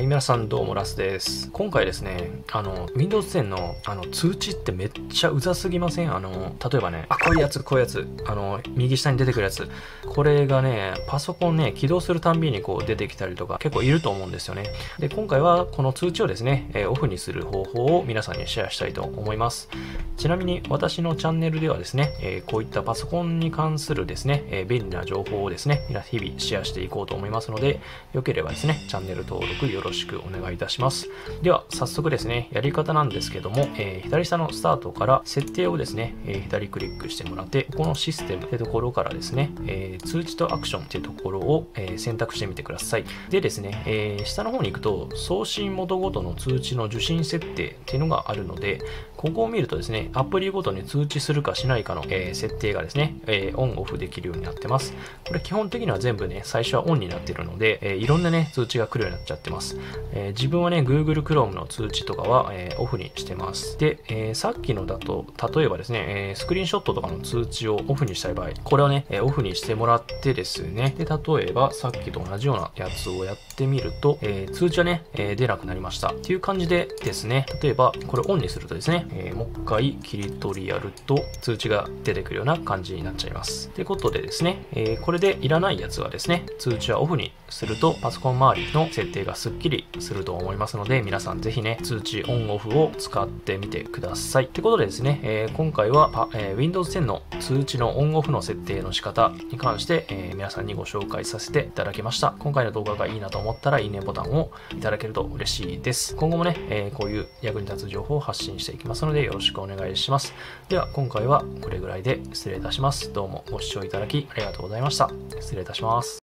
はい、皆さんどうもラスです。今回ですね、Windows 10の通知ってめっちゃうざすぎません？例えばね、こういうやつ、右下に出てくるやつ。これがね、パソコンね、起動するたんびにこう出てきたりとか結構いると思うんですよね。で、今回はこの通知をですね、オフにする方法を皆さんにシェアしたいと思います。ちなみに私のチャンネルではですね、こういったパソコンに関するですね、便利な情報をですね、日々シェアしていこうと思いますので、よければですね、チャンネル登録よろしくお願いいたします。では、早速ですね、やり方なんですけども、左下のスタートから設定をですね、左クリックしてもらって、このシステムというところからですね、通知とアクションというところを、選択してみてください。でですね、下の方に行くと、送信元ごとの通知の受信設定っていうのがあるので、ここを見るとですね、アプリごとに通知するかしないかの、設定がですね、オンオフできるようになってます。これ基本的には全部ね、最初はオンになっているので、いろんなね、通知が来るようになっちゃってます。自分はね、Google Chrome の通知とかは、オフにしてます。で、さっきのだと、例えばですね、スクリーンショットとかの通知をオフにしたい場合、これをね、オフにしてもらってですね、で、例えばさっきと同じようなやつをやってみると、通知はね、出なくなりました。っていう感じでですね、例えばこれオンにするとですね、もう一回切り取りやると通知が出てくるような感じになっちゃいます。ということでですね、これでいらないやつはですね、通知はオフにするとパソコン周りの設定がスッキリすると思いますので、皆さんぜひね、通知オンオフを使ってみてください。ということでですね、今回は、Windows 10の通知のオンオフの設定の仕方に関して、皆さんにご紹介させていただきました。今回の動画がいいなと思ったらいいねボタンをいただけると嬉しいです。今後もね、こういう役に立つ情報を発信していきますのでよろしくお願いします。では今回はこれぐらいで失礼いたします。どうもご視聴いただきありがとうございました。失礼いたします。